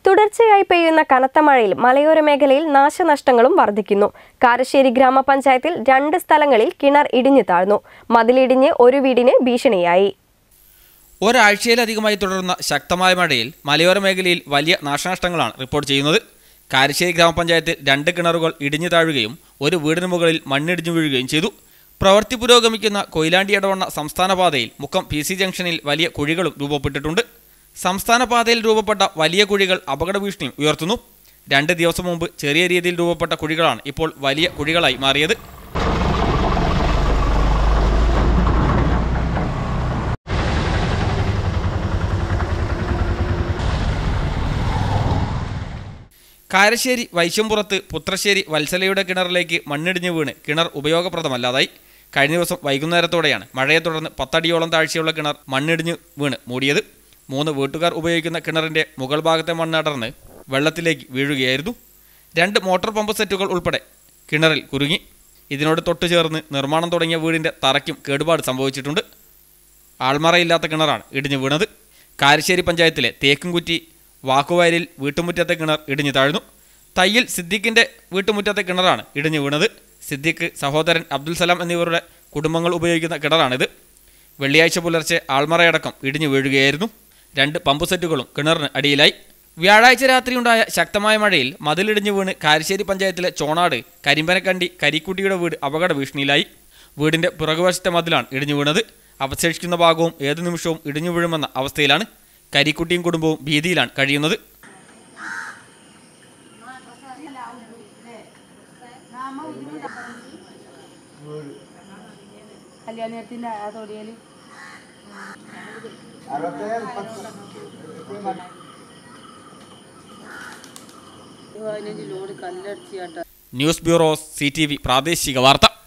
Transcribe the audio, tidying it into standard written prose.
തുടർച്ചയായി പെയ്യുന്ന കനത്ത മഴയിൽ മലയോര മേഖലയിൽ നാശനഷ്ടങ്ങളും വർദ്ധിക്കുന്നു. കാരശ്ശേരി ഗ്രാമപഞ്ചായത്തിൽ 2 സ്ഥലങ്ങളിൽ കിണർ ഇടിഞ്ഞു താഴ്ന്നു. മതിലിടിഞ്ഞ് ഒരു വീടിന് ഭീഷണിയായി. ഒരാഴ്ചയിലധികമായി തുടരുന്ന ശക്തമായ മഴയിൽ മലയോര മേഖലയിൽ വലിയ നാശനഷ്ടങ്ങളാണ് റിപ്പോർട്ട് ചെയ്യുന്നത്. കാരശ്ശേരി ഗ്രാമപഞ്ചായത്തിൽ 2 കിണറുകൾ ഇടിഞ്ഞു താഴുകയും ഒരു വീടിന് മുകളിൽ മണ്ണിടിഞ്ഞു വീഴുകയും ചെയ്തു. പ്രവൃത്തി പുരോഗമിക്കുന്ന കൊയിലാണ്ടി എടവണ്ണ സംസ്ഥാന പാതയിൽ മുക്കം PC ജംഗ്ഷനിൽ വലിയ കുഴികളും രൂപപ്പെട്ടിട്ടുണ്ട്. സംസ്ഥാന പാതയിൽ രൂപപ്പെട്ട വലിയ കുഴികൾ അപകട ഭീഷണിയും ഉയർത്തുന്നു. 2 ദിവസം മുമ്പ് ചെറിയ രീതിയിൽ രൂപപ്പെട്ട കുഴികളാണ് ഇപ്പോൾ വലിയ കുഴികളായി മാറിയത്. കാരശ്ശേരി വൈശംപുറത്ത് പുത്രശ്ശേരി വത്സലയുടെ കിണറിലേക്ക് മണ്ണിടിഞ്ഞു വീണ് കിണർ ഉപയോഗപ്രദമല്ലാതായി. കഴിഞ്ഞ ദിവസം വൈകുന്നേരത്തോടെയാണ് മഴയെ തുടർന്ന് 10 അടിയോളം താഴ്ചയുള്ള കിണർ മണ്ണിടിഞ്ഞു വീണ് മൂടിയത്. 3 വീട്ടുകാർ ഉപയോഗിക്കുന്ന കിണറിൻ്റെ മുകൾ ഭാഗത്തെ മണ്ണ് അടർന്ന് വെള്ളത്തിലേക്ക് വീഴുകയായിരുന്നു. 2 മോട്ടോർ പമ്പ് സെറ്റുകൾ ഉൾപ്പെടെ കിണറിൽ കുരുങ്ങി. ഇതിനോട് തൊട്ടു ചേർന്ന് നിർമ്മാണം തുടങ്ങിയ വീടിൻ്റെ തറയ്ക്കും കേടുപാട് സംഭവിച്ചിട്ടുണ്ട്. ആൾമറയില്ലാത്ത കിണറാണ് ഇടിഞ്ഞു വീണത്. കാരശ്ശേരി പഞ്ചായത്തിലെ തേക്കുംകുറ്റി വാക്കുവയലിൽ വീട്ടുമുറ്റത്തെ കിണർ ഇടിഞ്ഞു താഴ്ന്നു. തയ്യിൽ സിദ്ദിഖിൻ്റെ വീട്ടുമുറ്റത്തെ കിണറാണ് ഇടിഞ്ഞു വീണത്. സിദ്ദിഖ്, സഹോദരൻ അബ്ദുൽ സലാം എന്നിവരുടെ കുടുംബങ്ങൾ ഉപയോഗിക്കുന്ന കിണറാണിത്. വെള്ളിയാഴ്ച പുലർച്ചെ ആൾമറയടക്കം ഇടിഞ്ഞു വീഴുകയായിരുന്നു. 2 പമ്പ് സെറ്റുകളും കിണറിന് അടിയിലായി. വ്യാഴാഴ്ച രാത്രിയുണ്ടായ ശക്തമായ മഴയിൽ മതിലിടിഞ്ഞു വീണ് കാരശ്ശേരി പഞ്ചായത്തിലെ ചോണാട് കരിമ്പനക്കണ്ടി കരിക്കുട്ടിയുടെ വീട് അപകട ഭീഷണിയിലായി. വീടിൻ്റെ പിറകുവശത്തെ മതിലാണ് ഇടിഞ്ഞു വീണത്. അവശേഷിക്കുന്ന ഭാഗവും ഏതു നിമിഷവും ഇടിഞ്ഞു വീഴുമെന്ന അവസ്ഥയിലാണ്. കരിക്കുട്ടിയും കുടുംബവും ഭീതിയിലാണ് കഴിയുന്നത്. ന്യൂസ് ബ്യൂറോ CTV പ്രാദേശിക വാർത്ത.